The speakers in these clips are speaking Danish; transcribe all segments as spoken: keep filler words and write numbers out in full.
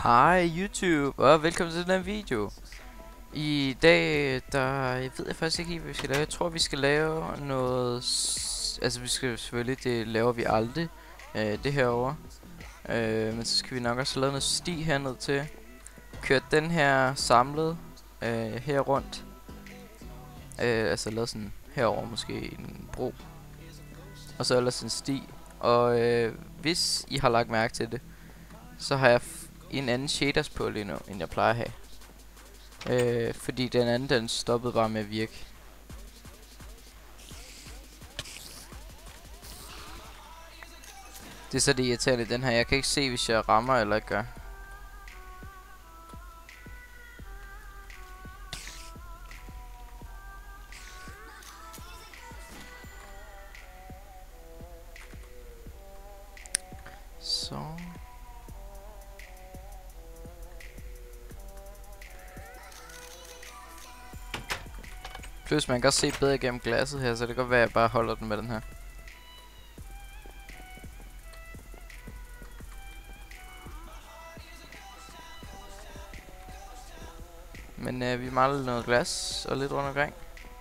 Hej YouTube, og velkommen til den her video. I dag, der jeg ved jeg faktisk ikke helt, hvad vi skal lave. Jeg tror, vi skal lave noget... s- Altså, vi skal selvfølgelig, det laver vi aldrig, øh, det herovre. Øh, men så skal vi nok også lave noget sti herned til. Køre den her samlet øh, her rundt. Øh, altså lave sådan herover måske en bro. Og så ellers en sti. Og øh, hvis I har lagt mærke til det, så har jeg f en anden shaders på lige nu, end jeg plejer at have. Øh, fordi den anden, den stoppede bare med at virke. Det er så det irriterende, den her. Jeg kan ikke se, hvis jeg rammer eller ikke gør. Så... Plus man kan også se bedre gennem glasset her, så det kan godt være, at jeg bare holder den med den her. Men øh, vi mangler noget glas og lidt rundt omkring.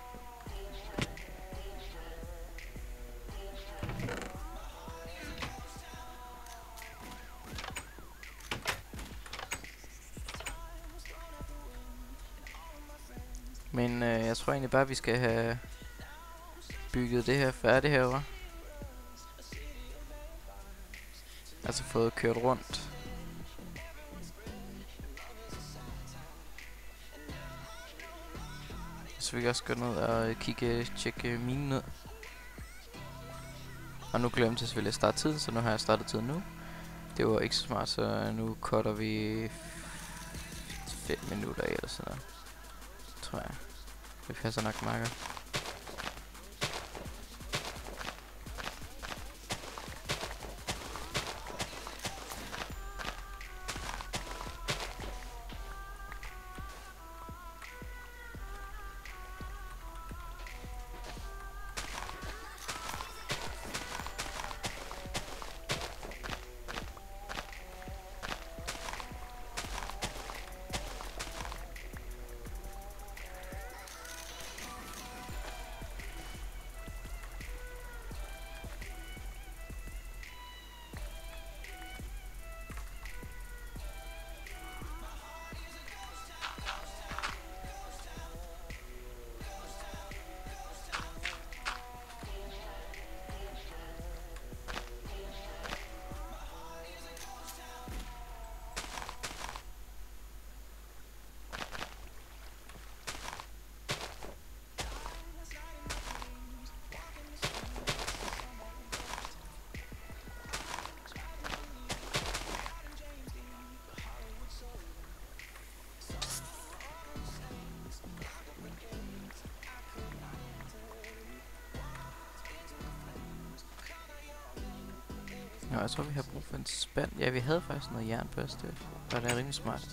Men øh, jeg tror egentlig bare, at vi skal have bygget det her færdigt herovre. Altså fået kørt rundt. Så vi kan også gå ned og kigge, tjekke minen ned. Og nu glemte jeg selvfølgelig at starte tiden, så nu har jeg startet tiden nu. Det var ikke så smart, så nu cutter vi fem minutter af eller sådan noget. Tror jeg. Det passer nok meget godt. Nå, jeg tror vi har brug for en spand. Ja, vi havde faktisk noget jern på os. Det var da rimelig smart.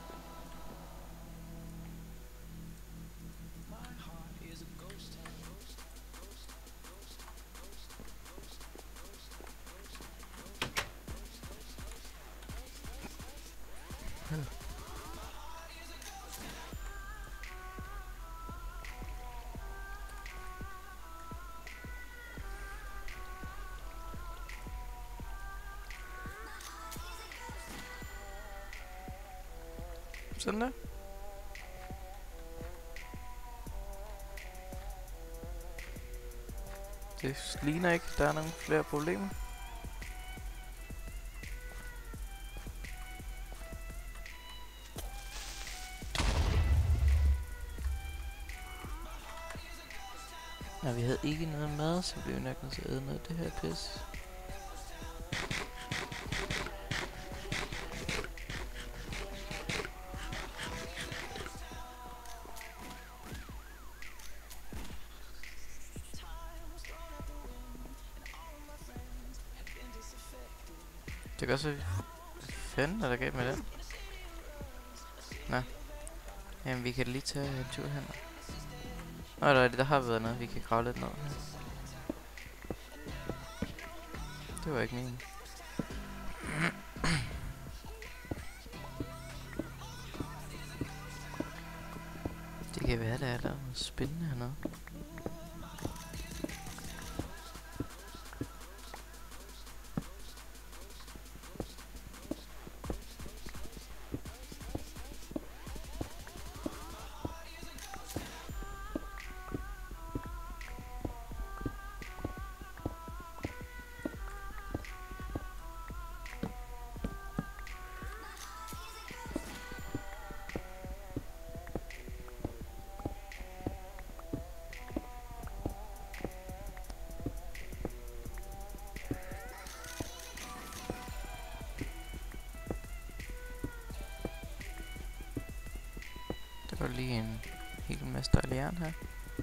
Sådan der. Det ligner ikke, der er nogle flere problemer. Nej, vi havde ikke noget mad, så blev vi nok nødt til at æde noget af det her pis. Det kan også... Hvad fanden er der galt med den? Nå. Jamen, vi kan lige tage en tur hen. Nå, der, er det, der har været noget, vi kan grave lidt ned her. Det var ikke meningen. kan være, der er der noget spændende hernede. Der var lige en hel masse dejlig jern her.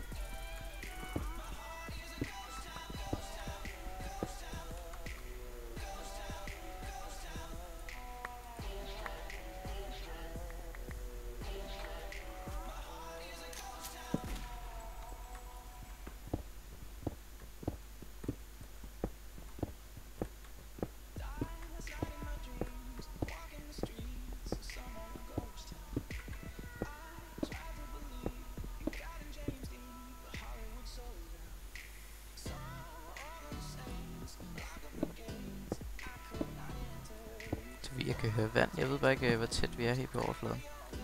Jeg kan høre vand. Jeg ved bare ikke, hvor tæt vi er helt på overfladen.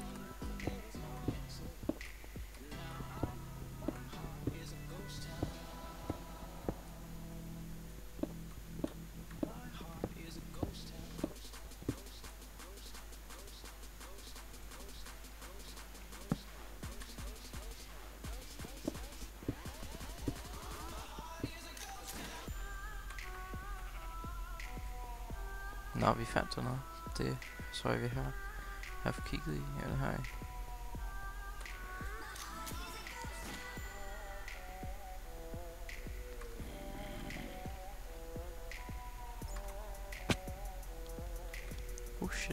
Nå, vi fandt der noget. Det tror jeg, vi har, har fået kigget i. Eller har I? Oh shit.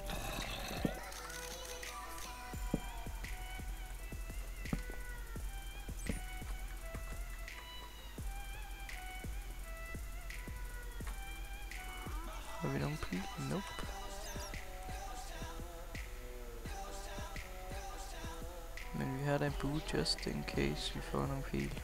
Har vi nogen pil? Nope. Men vi har da en bue just in case vi får nogle pil.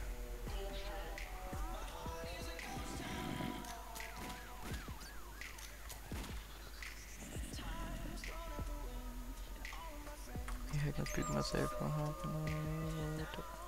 Jeg har ikke noget byggemateriale på her på noget.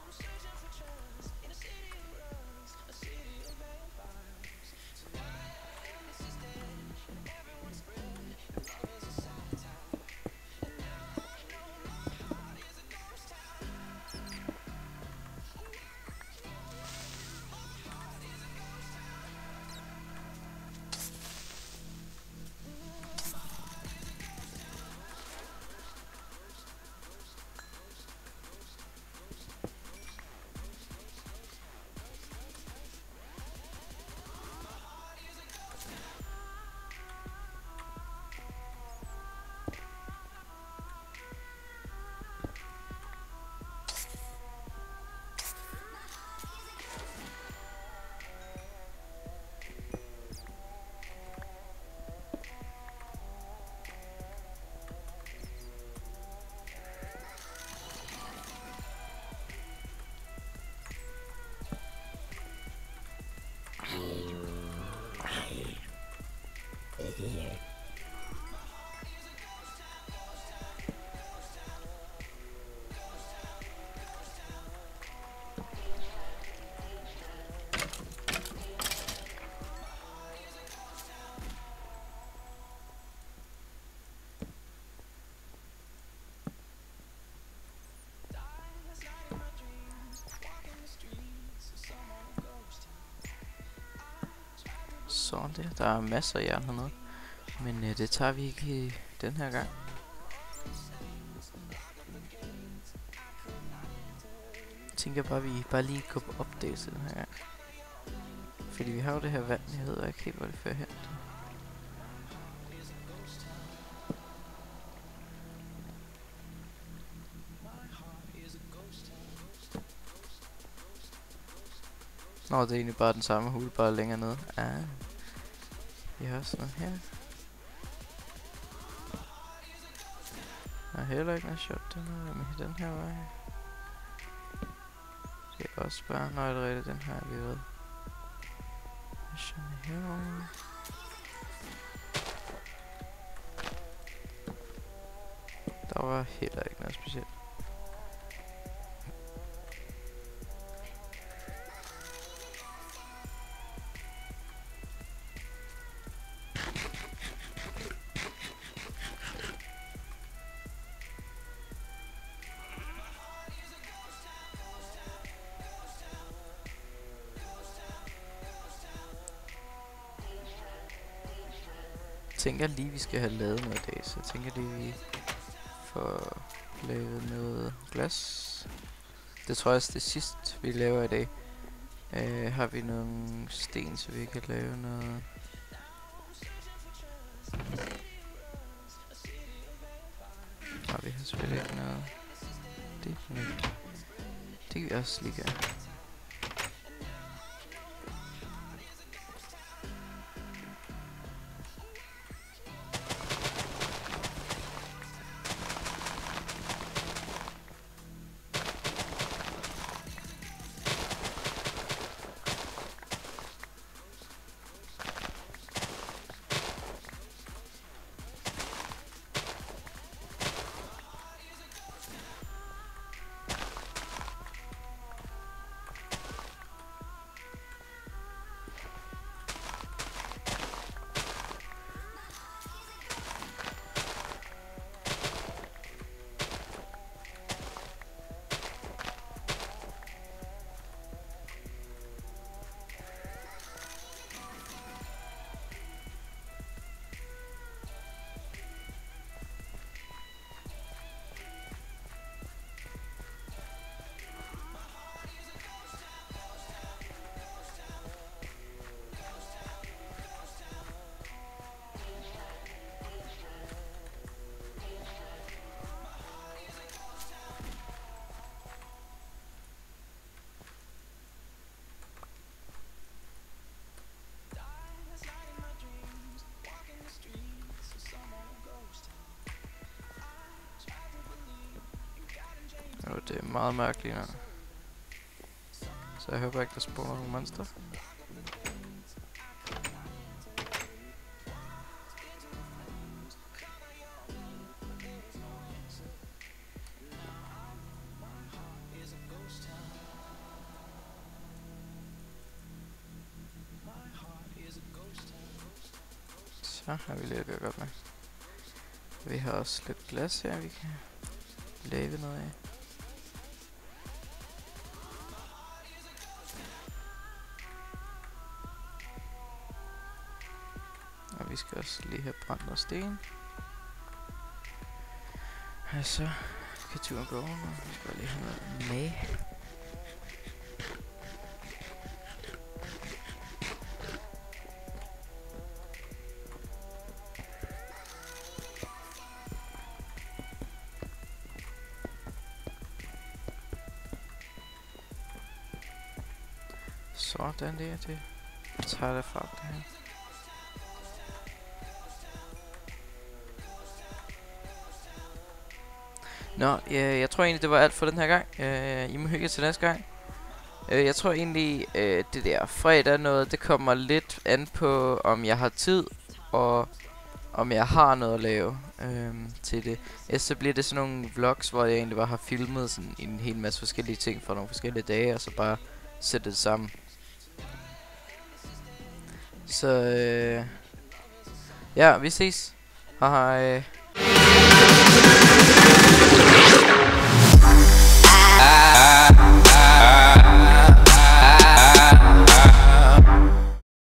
Sådan der. Der er masser af jern hernede. Men øh, det tager vi ikke i den her gang. Jeg tænker bare, at vi bare lige går på update den her gang. Fordi vi har jo det her vand. Jeg ved ikke helt, hvor det fører hen. Nå, det er egentlig bare den samme hul, bare længere nede. Ah. Vi har sådan noget her. Der er heller ikke noget shot den her, med den her vej. Det er også bare, når det rigtigt, den her vi ved. Sådan her. Der var heller ikke noget specielt. Jeg tænker lige, vi skal have lavet noget i dag, så jeg tænker lige, vi får lavet noget glas. Det tror jeg også det sidste, vi laver i dag. Uh, har vi nogle sten, så vi kan lave noget... Nej, vi har selvfølgelig ikke noget. Det er nyt. Det kan vi også lige gøre. Jo, det er meget mærkeligt nu. Så jeg håber ikke, der spawner nogle monster. Så har vi lidt at gøre godt med. Vi har også lidt glas her, vi kan lave noget af. Og vi skal også lige have brændt noget sten. Og så kan turen gå over, og vi skal lige have noget med. Sådan der, det tager det fra det her. Nå, ja, jeg tror egentlig, det var alt for den her gang. Uh, I må hygge til næste gang. Uh, jeg tror egentlig, uh, det der fredag noget, det kommer lidt an på, om jeg har tid, og om jeg har noget at lave uh, til det. Ja, så bliver det sådan nogle vlogs, hvor jeg egentlig bare har filmet sådan en hel masse forskellige ting fra nogle forskellige dage, og så bare sætte det sammen. Så uh, ja, vi ses. Hej hej.